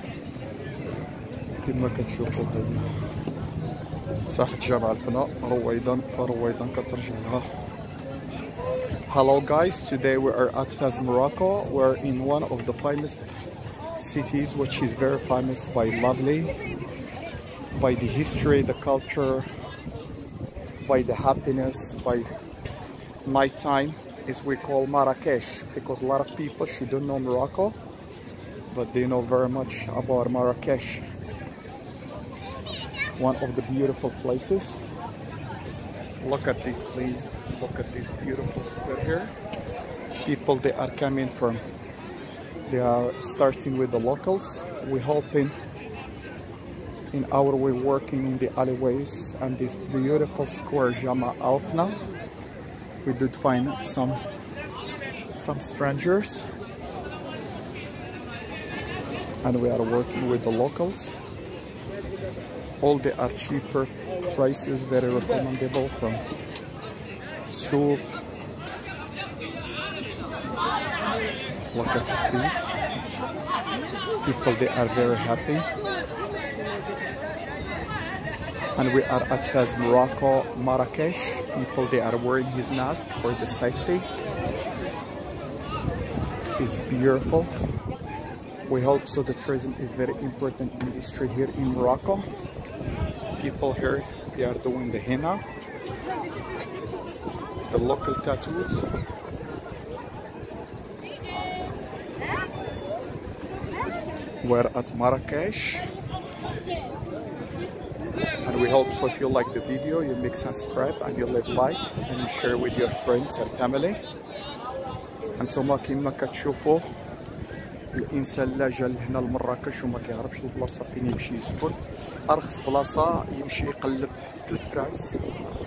كما كتشوفوا. هذه ساحه جامع الفنا رويدا فرويدا كترجع لها. Hello guys, today we are at Fez, Morocco. We're in one of the finest cities which is very famous by lovely, by the history, the culture, by the happiness, by nighttime, as we call Marrakesh, because a lot of people she don't know Morocco, but they know very much about Marrakesh. One of the beautiful places. Look at this, please. Look at this beautiful square here. People they are coming from. They are starting with the locals. We're hoping in our way working in the alleyways and this beautiful square Jama Alfna. We did find some strangers. and we are working with the locals. All they are cheaper prices, very recommendable, from soup. Look at these. People, they are very happy. And we are at Fez, Morocco, Marrakesh. People, they are wearing his mask for the safety. It's beautiful. We hope so. The tourism is very important industry here in Morocco. People here, they are doing the henna, the local tattoos. We're at Marrakesh. And we hope so if you like the video, you make subscribe and you leave like and you share with your friends and family. انتما كيما كتشوفوا الانسان لا جا لهنا لمراكش وما كيعرفش البلاصه فين يمشي يسكن، ارخص بلاصه يمشي يقلب في البراس.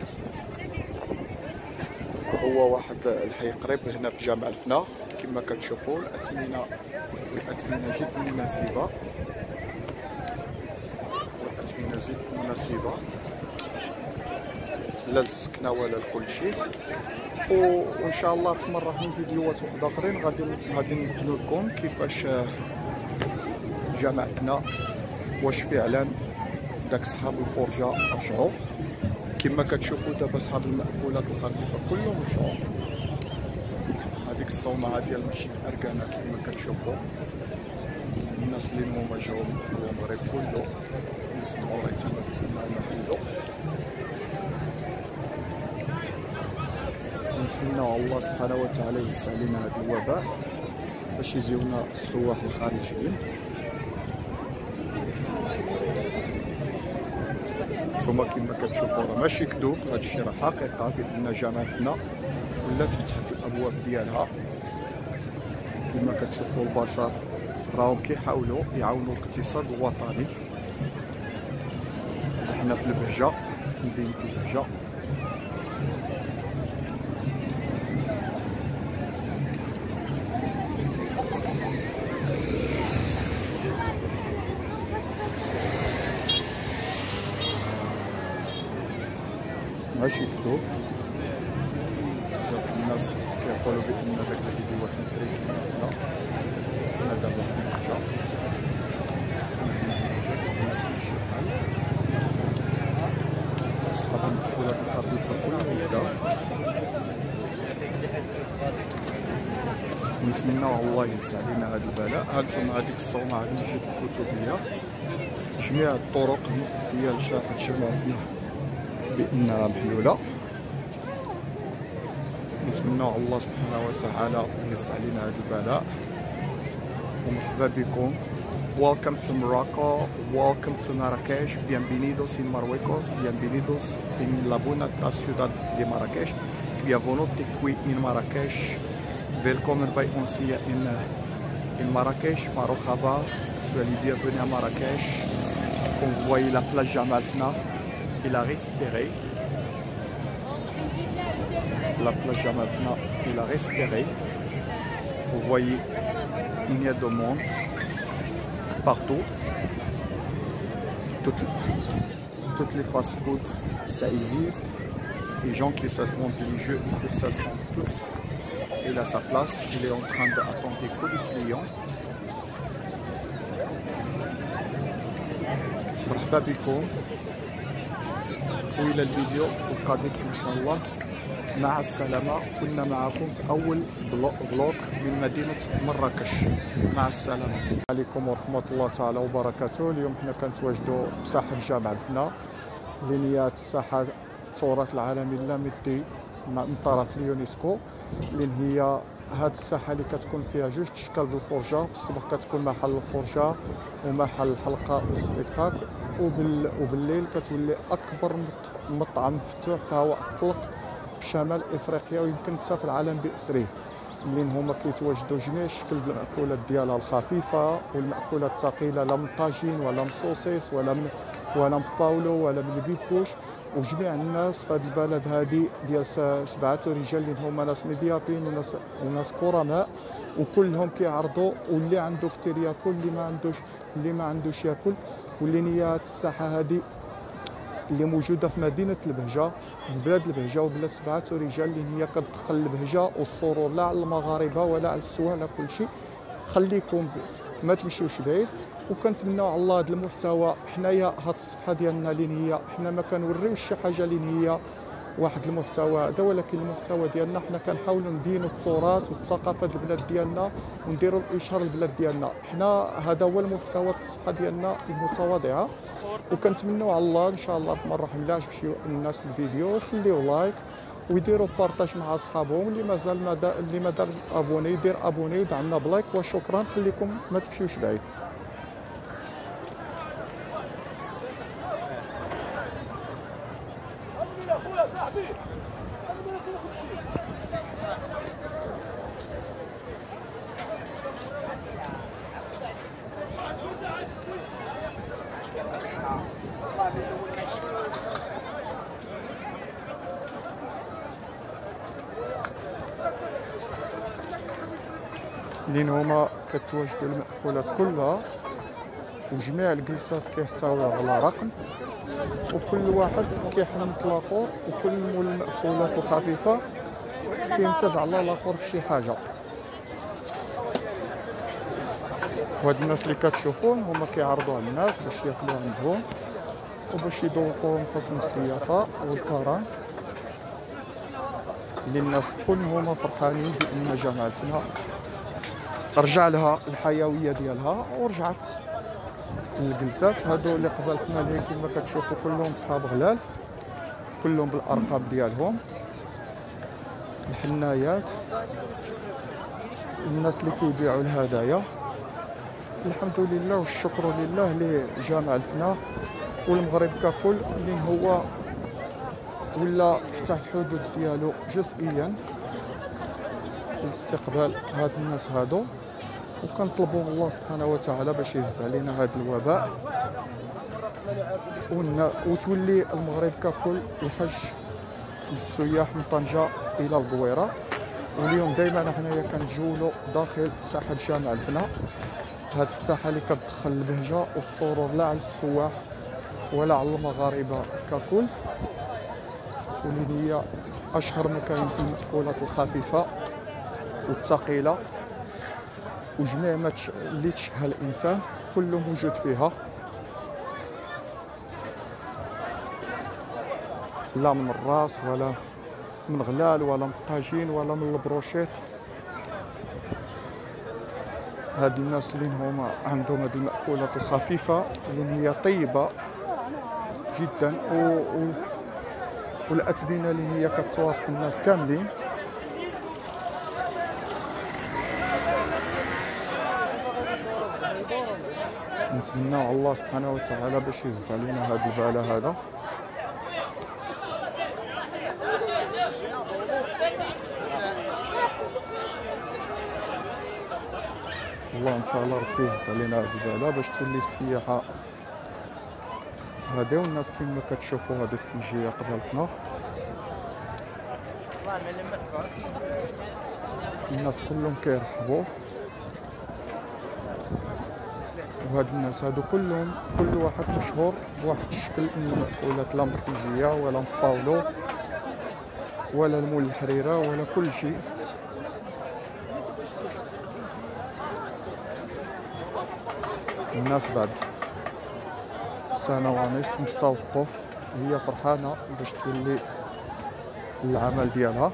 هو واحد الحي قريب هنا في جامع الفنا. كما كتشوفوا الاثمنه جد مناسبه، الأثمنة جد مناسبة لا للسكنة ولا لكل شيء. وان شاء الله راح نراهم فيديوهات اخرين غادي نبين لكم كيفاش جمعتنا، واش فعلا داك صحاب الفرجه رجعوا. كما كتشوفوا دابا صحاب المأكولات الخفيفه كلهم رجعوا. هذيك الصومعه ديال مسجد اركانه كما كتشوفوا الناس اللي هما جاو من المغرب كله يسمعوا ريتنا محلو. نتمنى الله سبحانه وتعالى يوسع علينا هذا الوباء باش يجيونا السواح الخارجيين. نتوما كما كتشوفوا راه ماشي كذوب، هذا الشيء راه حقيقه بان جامعتنا ولات فتحت الابواب ديالها. كما كتشوفوا البشر راهم كيحاولوا يعاونوا الاقتصاد الوطني. حنا في البهجه، في مدينه البهجه. ماشي كذوب، بزاف الناس كيقولوا بان داك الفيديوهات مكريكين. انا دابا في البهجه، صحاب المأكولات الخفيفه كلهم هكذا. نتمنى الله يوسع علينا هذا البلاء. هانتوما هذيك الصومعه هذه مسجد الكتبيه، جميع الطرق ديال شارع جامع الفنا بانها محلوله. نتمنى الله سبحانه وتعالى يوسع علينا هذا البلاء. ومرحبا بكم. Welcome to Morocco, welcome to Marrakech, bienvenidos en Marruecos, bienvenidos en la bonita ciudad de Marrakech, bienvenidos aquí en Marrakech, welcome by ons hier in Marrakech, marhaba, soyez bienvenus à Marrakech. Vous voyez la plage Jamal Fna, il a respiré, la plage Jamal Fna, il a respiré. Vous voyez, il y a de monde partout. Toutes les fast-food, ça existe. Les gens qui se sont religieux, ils se sont tous. Il a sa place, il est en train d'attendre que des clients. مرحبا بكم وإلى الفيديو القادم إن شاء الله. مع السلامة. كنا معكم في أول فلوق من مدينة مراكش. مع السلامة. السلام عليكم ورحمة الله تعالى وبركاته. اليوم حنا كنتواجدوا في ساحة جامع الفنا لنيات الساحة التراث العالمي اللامحدود من طرف اليونسكو، لأن هي هاد الساحة اللي كتكون فيها جوج اشكال بالفرجة. في الصباح كتكون محل الفرجة ومحل الحلقة والسبيكتاكل، وبالليل كتولي أكبر مطعم مفتوح في هواء الطلق في شمال افريقيا ويمكن حتى في العالم باسره، اللي هما كيتواجدوا جميع الشكل المأكولات ديالها الخفيفه والمأكولات الثقيله، لا من طاجين ولا من صوصيس ولا من باولو ولا من البيبوش، وجميع الناس في هذه البلد هذه ديال 7 رجال اللي هما ناس مضيافين وناس كرماء، وكلهم كيعرضوا، واللي عنده كثير ياكل، اللي ما عندوش ياكل. واللي هي هاد الساحه هذه اللي موجوده في مدينه البهجه، بلاد البهجه وبلاد 7 رجال، اللي هي كتدخل البهجه والسرور لا على المغاربه ولا على السواح لا كل شيء. خليكم ما تمشيوش بعيد، وكنتمناو على الله هذا المحتوى. حنايا هاد الصفحه ديالنا اللي هي حنا ما كنوريوش شي حاجه اللي هي واحد المحتوى هذا، ولكن المحتوى ديالنا حنا كنحاولوا ندينوا التراث والثقافه ديال البلاد ديالنا ونديروا الاشهار البلاد ديالنا. حنا هذا هو المحتوى الصفحه ديالنا المتواضعه، وكنتمنوا على الله ان شاء الله الرحمن الرحيم الا عجب شي الناس الفيديو يخليو لايك ويديروا بارطاج مع اصحابهم. اللي مازال اللي ما دار ابوني يدير ابوني ودعمنا بلايك، وشكرا. خليكم ما تمشيوش بعيد. لين هما كتواجدوا المأكولات كلها، وجميع الجلسات كيحتويو على رقم، وكل واحد كيحنط الاخر، وكل مول المأكولات الخفيفة كيمتاز على الاخر في شي حاجة. وهاد الناس اللي كتشوفوهم هما كيعرضوا على الناس باش ياكلوا عندهم وباش يذوقوهم حسن الضيافة والكرم، اللي الناس كلهم فرحانين بان جامع الفنا رجع لها الحيويه ديالها ورجعت الجلسات. هادو اللي قبلتنا اللي كما كتشوفوا كلهم صحاب غلال، كلهم بالارقام ديالهم، الحنايات، الناس اللي كيبيعوا الهدايا. الحمد لله والشكر لله لجامع الفنا والمغرب ككل، اللي هو ولا فتح الحدود ديالو جزئيا لاستقبال هاد الناس هادو، وكنطلبوا من الله سبحانه وتعالى باش يهز علينا هذا الوباء، وتولي المغرب ككل يحج للسياح من طنجة الى البويره. واليوم دائما حنايا كنتجولوا داخل ساحه جامع الفنا، هاد الساحه اللي كتدخل البهجه والسرور لا على السواح ولا على المغاربه ككل، واللي هي اشهر مكان في المأكولات الخفيفه والثقيله، وجميع ما اللي تشهى الانسان كله موجود فيها، لا من الراس ولا من غلال ولا من الطاجين ولا من البروشيت. هاد الناس اللي هما عندهم هاد المأكولات الخفيفه اللي هي طيبه جدا، والأتبنة اللي هي كتوافق الناس كاملين. نتمناو على الله سبحانه وتعالى باش يهز علينا هاد البلاء هذا. الله تعالى ربي يهز علينا هاد البلاء باش تولي السياحة هادي. والناس كيما كتشوفوا هاد التنجية قبالتنا، الناس كلهم كيرحبوا. وهاد الناس هادو كلهم كل واحد مشهور بواحد الشكل من المأكولات، لا مرتجية ولا باولو ولا المول الحريرة ولا كل شيء. الناس بعد سنة ونصف من التوقف هي فرحانة باش تولي العمل ديالها.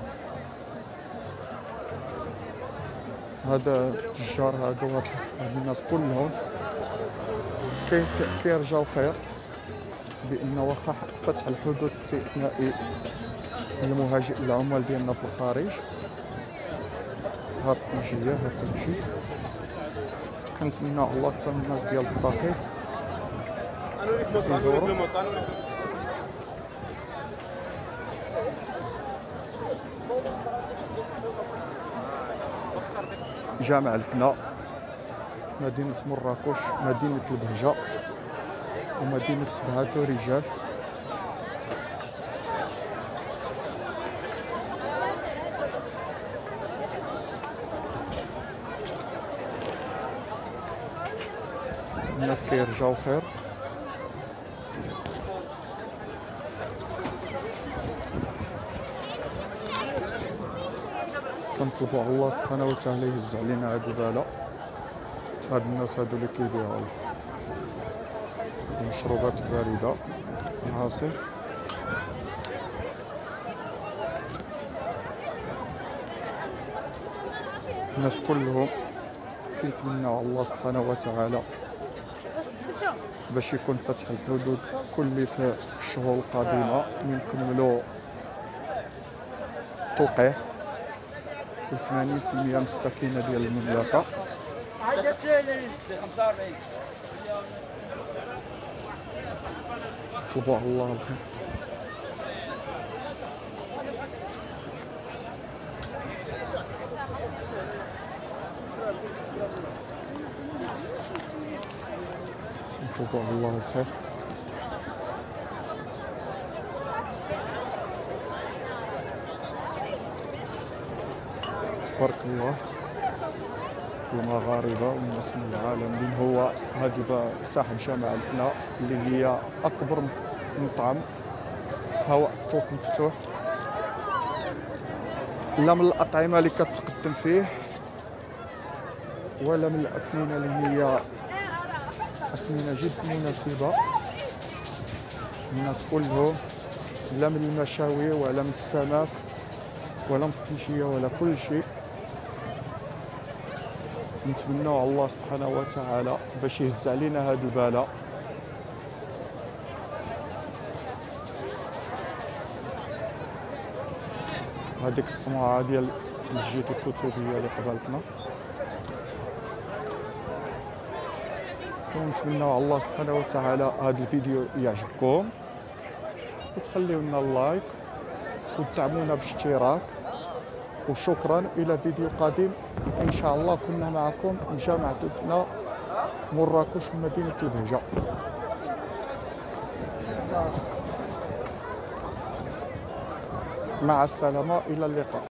هذا التجار هادو هاد الناس كلهم كيرجعوا خير، بان واخا فتح الحدود استثنائي للمهاجر العمال ديالنا في الخارج، هاد التنجية هاد كلشي. كنتمنى الله حتى الناس ديال الداخل يزوروا. جامع الفنا في مدينة مراكش، مدينة البهجة، ومدينة سبعة رجال. الناس كيرجعوا خير. كنطلبوا على الله سبحانه وتعالى يهز علينا هاد البلاء. هاد الناس هادو اللي كيبيعوا المشروبات الباردة، العصير. الناس كلهم كيتمناو على الله سبحانه وتعالى باش يكون فتح الحدود كل في الشهور القادمة، نكملوا التلقيح ل 80% من السكينة ديال المملكة. طلبوا على الله الخير. طلبوا على الله الخير. تبارك الله المغاربة والناس من العالم، لأن هو هذه ساحة جامع الفناء اللي هي أكبر مطعم في هواء الطوق مفتوح. لا من الأطعمة اللي كتقدم فيه ولا من الأثمنة اللي هي أثمنة جد مناسبة. الناس كلهم لا من المشاوي ولا من السمك ولا من الطيشية ولا كل شيء. نتمنوا على الله سبحانه وتعالى باش يهز علينا هذا البلاء. هذيك الصناعة ديال مسجد الكتبية اللي قبالتنا، ونتمنوا على الله سبحانه وتعالى هذا الفيديو يعجبكم، وتخليو لنا اللايك وتدعمونا بالاشتراك. وشكرا، الى فيديو قادم ان شاء الله. كنا معكم من جامعتنا مراكش في مدينة البهجة. مع السلامة، الى اللقاء.